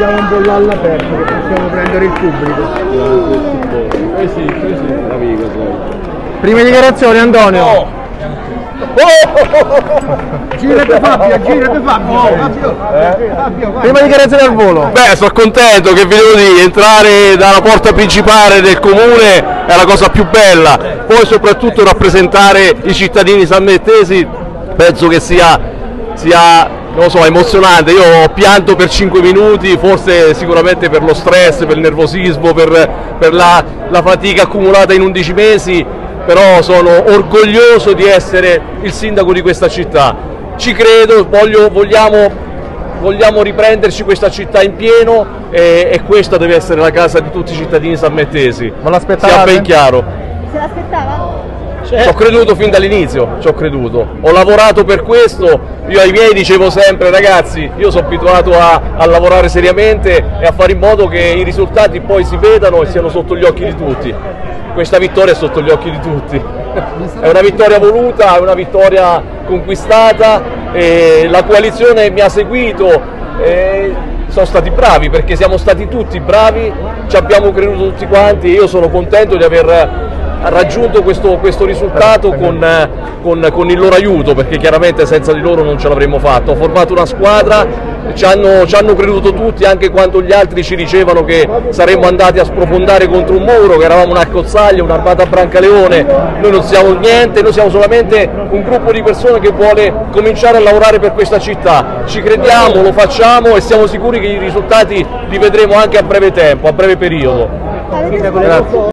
Abbiamo un bollo all'aperto che possiamo prendere il pubblico. Sì, amico. Prime dichiarazioni, Antonio. Girate Fabio, Prima dichiarazione al volo. Beh, sono contento, che vi devo dire, entrare dalla porta principale del comune è la cosa più bella, poi soprattutto rappresentare i cittadini sammettesi penso che sia non lo so, emozionante. Io ho pianto per 5 minuti, forse sicuramente per lo stress, per il nervosismo, per la fatica accumulata in 11 mesi, però sono orgoglioso di essere il sindaco di questa città. Ci credo, vogliamo riprenderci questa città in pieno e questa deve essere la casa di tutti i cittadini sammettesi. Ma l'aspettavate? Sia ben chiaro. Se l'aspettava? Ci ho creduto fin dall'inizio, ho lavorato per questo. Io ai miei dicevo sempre: ragazzi, io sono abituato a lavorare seriamente e a fare in modo che i risultati poi si vedano e siano sotto gli occhi di tutti. Questa vittoria è sotto gli occhi di tutti, è una vittoria voluta, è una vittoria conquistata, e la coalizione mi ha seguito, sono stati bravi, perché siamo stati tutti bravi, ci abbiamo creduto tutti quanti, e io sono contento di aver raggiunto questo risultato con il loro aiuto, perché chiaramente senza di loro non ce l'avremmo fatto. Ho formato una squadra, ci hanno creduto tutti, anche quando gli altri ci dicevano che saremmo andati a sprofondare contro un muro, che eravamo una cozzaglia, un'armata a Brancaleone. Noi non siamo niente, noi siamo solamente un gruppo di persone che vuole cominciare a lavorare per questa città. Ci crediamo, lo facciamo e siamo sicuri che i risultati li vedremo anche a breve tempo, a breve periodo. Grazie.